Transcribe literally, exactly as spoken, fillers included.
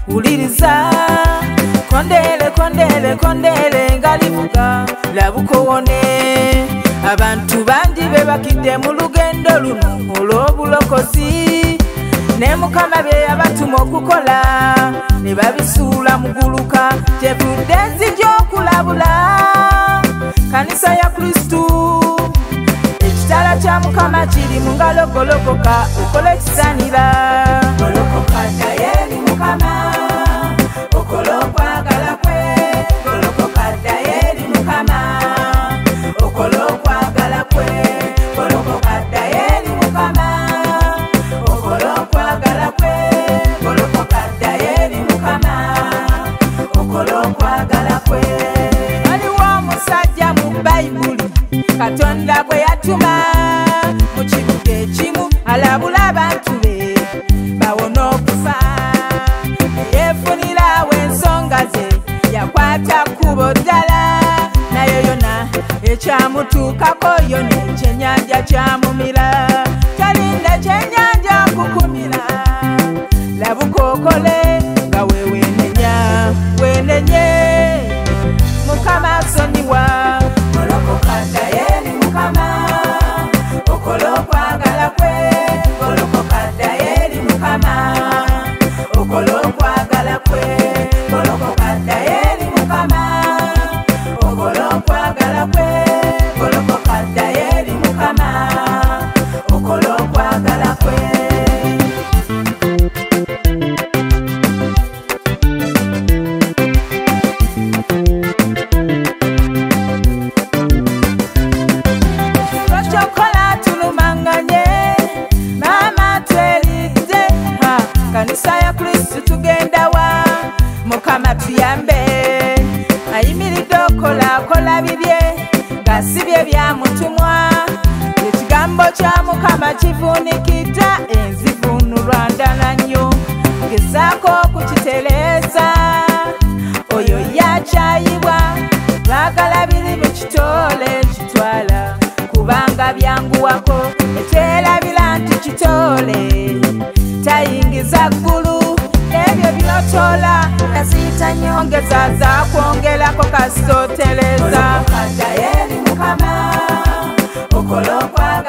uliriza kondele kondele kondele ngalivuga labukowone abantu bangi bebakidde mu lugendo luno olw'obulokozi ne Mukama bye yabatuma okukola ne babisuula muguluka kyevudde nzija okulabula kanisa ya Kristu ekitala kya Mukama kiri mu ngalo golokoka okola ekisaanira golokoka ddayo eri Mukama okola okwagala kwe golokoka ddayo eri Mukama okola okwagala kwe golokoka ddayo eri Mukama okola okwagala kwe golokoka ddayo eri Mukama okola okwagala kwe waliwo omusajja mu Bayibuli Katonda gwe yatuma mu kibuga ekimu alabula abantu be bawona okufa yeefunirawo ensonga ze yakwata kkubo ddala naye yona ekyamutuukako yona ekyennyanja kyamumira talinda kyennyanja kukumira labuka okole nga we weenenya weenenye Mukama asonyiwa golokoka ddayo eri Mukama okola okwagala kwe golokoka ddayo eri Mukama okola okwagala kwe golokoka ddayo eri Mukama okola okwagala kwe golokoka ddayo eri Mukama okola okwagala kwe kanisa ya Kristu tugenda wa Mukama tuyambe ayimiridde okolakola bibye ngasibye byamutumwa ekigambo kya Mukama kivuunikidda enzivunulwa ndala nnyo gezaako okukitereeza oyo yakyayibwa baagala biri mu kitole kitwala kubanga byanguwako ekyerabira nti kitole tayingiza ggulu ebyo binotola nasiyita nyongeza za kwongerako kasitotereza ddayo eri Mukama okola okwagala